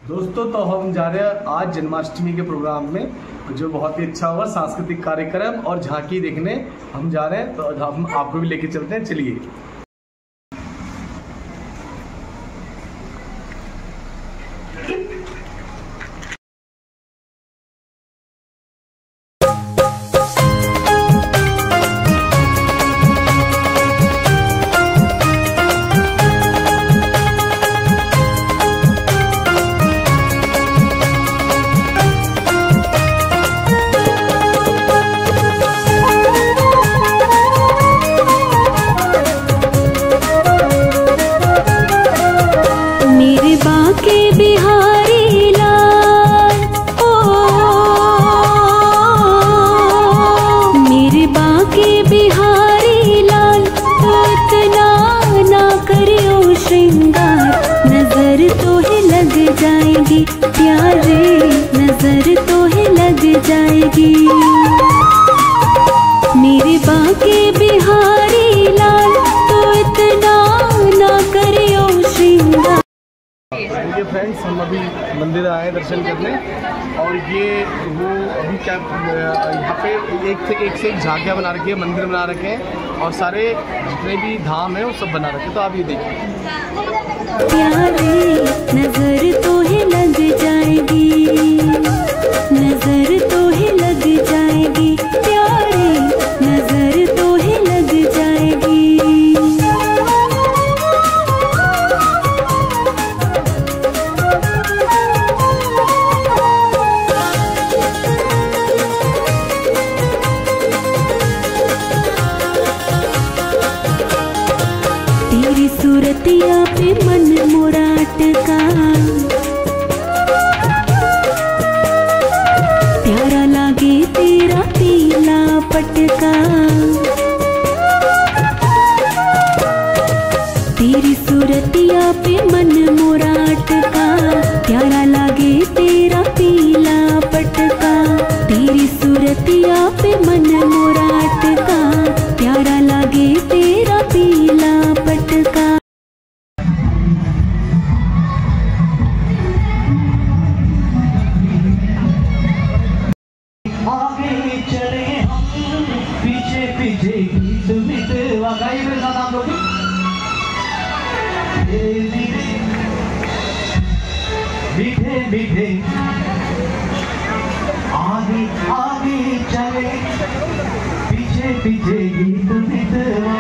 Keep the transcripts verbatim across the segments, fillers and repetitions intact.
दोस्तों तो हम जा रहे हैं आज जन्माष्टमी के प्रोग्राम में, जो बहुत ही अच्छा हुआ सांस्कृतिक कार्यक्रम और झांकी देखने हम जा रहे हैं। तो हम आपको भी लेके चलते हैं, चलिए। जाएगी प्यारे, नजर तो है लग जाएगी। मेरे बाके बिहारी लाल तो इतना ना करे ओ श्रृंगार। ये फ्रेंड्स, हम अभी मंदिर आए दर्शन करने, और ये वो अभी क्या यहाँ पे एक से एक से एक झांकियाँ बना रखी है, मंदिर बना रखे हैं, और सारे जितने भी धाम है वो सब बना रखे हैं। तो आप ये देखिए, प्यारे नजर तो है लग जाएगी, नजर तो है लग जाएगी, प्यारे नजर तो है लग जाएगी। तेरी सूरतिया पे मन मोरा अटका, प्यारा लागे तेरा पीला पटका। तेरी सूरतिया पे मन मोरा अटका, प्यारा लागे तेरा पीला पटका। तेरी सूरतिया पे मन मोरा अटका, प्यारा लागे तेरा पीला पटका। आगे चले हम, पीछे पीछे गीत मिटवा गाइए मेरे साथ आप लोग। मीठे मीठे आगे आगे चले, पीछे पीछे गीत मिटवा।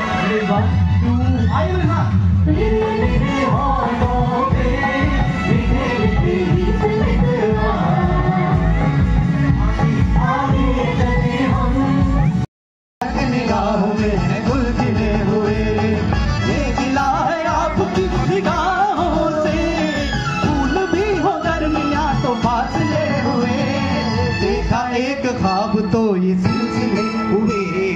आइए मेरे साथ। मेरे होठों पे मीठे मीठे गीत मिटवा, निगाहों में गुल खिले हुए, ये गिला है आपकी निगाहों से। फूल भी हो गर्मियाँ तो फासले हुए, देखा एक ख्वाब तो ये सिलसिले हुए,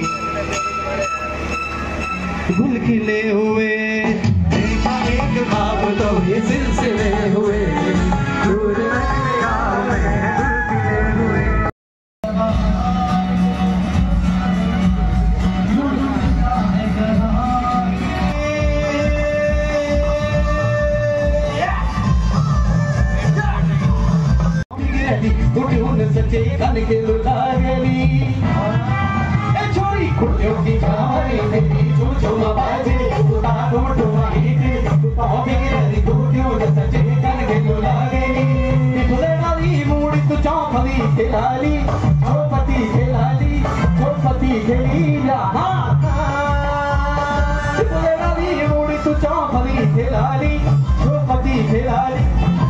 गुल खिले हुए। देखा एक ख्वाब तो ये सिलसिले हुए, दूर निगाहों में गुल खिले हुए। सच्चे कन के लुटागली ए छोरी कुटियों की कहानी मेरी चूचो बाजे उड़ा टूटो माहिती तो बिगड़ी कुटियों सच्चे कन के लुटागली इतने वाली मूड़ी तो चौपती खिलाली, चौपती खिलाली, चौपती खिला। हाँ इतने वाली मूड़ी तो चौपती खिलाली, चौपती खिलाली।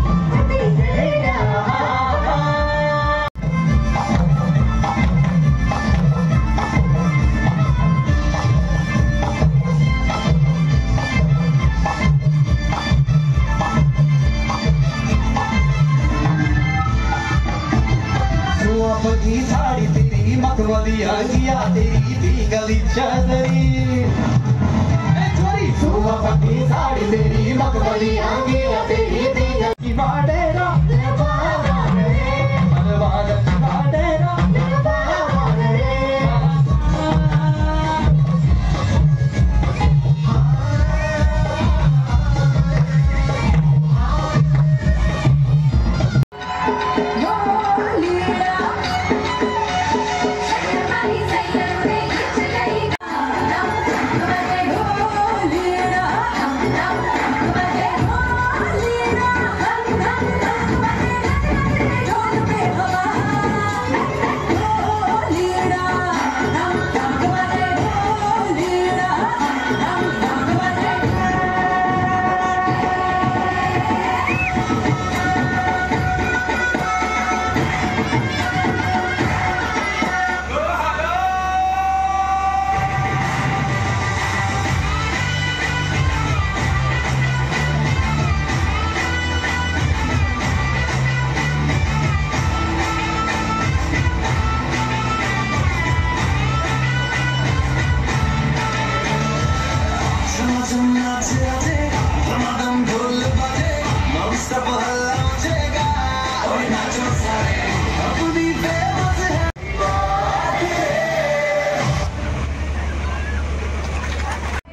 की साड़ी तेरी मखमलिया जिया तेरी दी गली चादरी, छोरी सुबह पकी साड़ी तेरी मखमलिया जिया तेरी दी गली बाडेरा बाडेरा।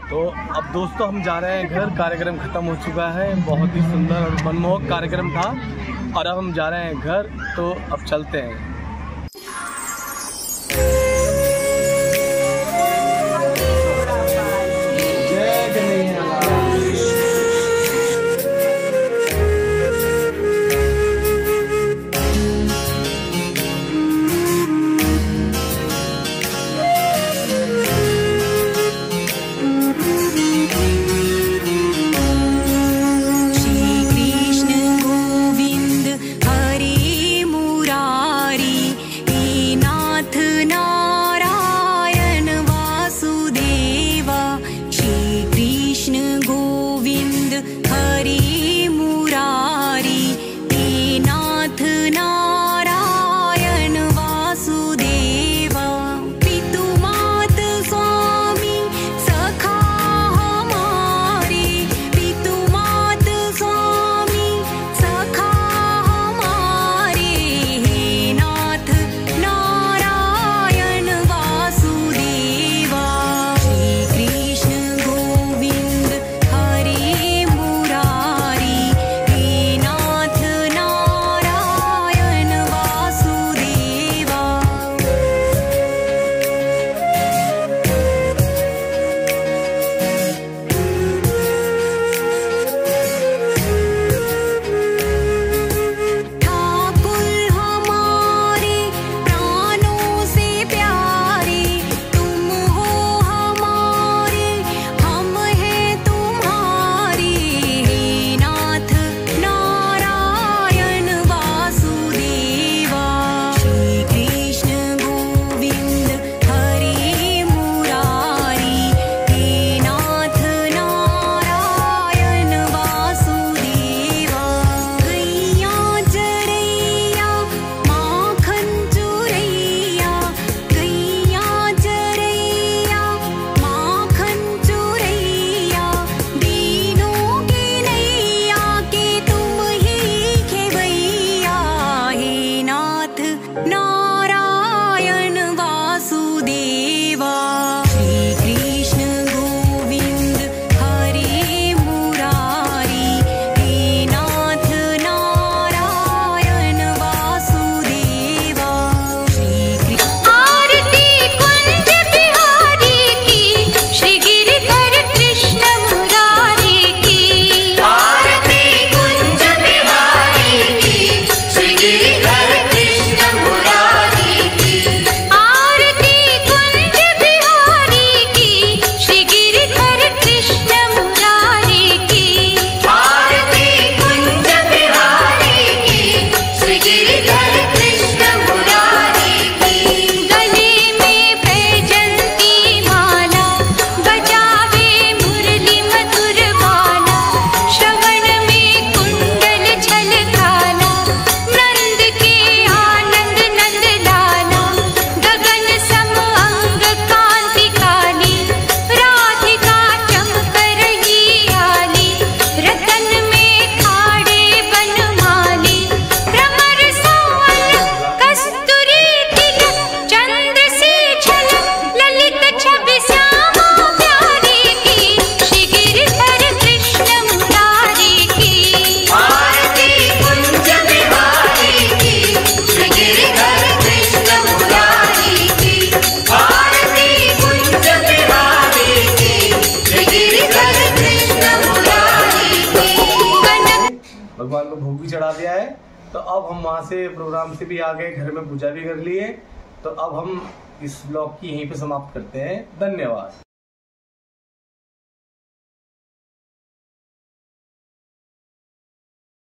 तो अब दोस्तों हम जा रहे हैं घर। कार्यक्रम ख़त्म हो चुका है, बहुत ही सुंदर और मनमोहक कार्यक्रम था और अब हम जा रहे हैं घर। तो अब चलते हैं। भगवान को भोग भी चढ़ा दिया है। तो अब हम वहाँ से प्रोग्राम से भी आ गए, घर में पूजा भी कर ली है। तो अब हम इस ब्लॉग की यहीं पे समाप्त करते हैं। धन्यवाद।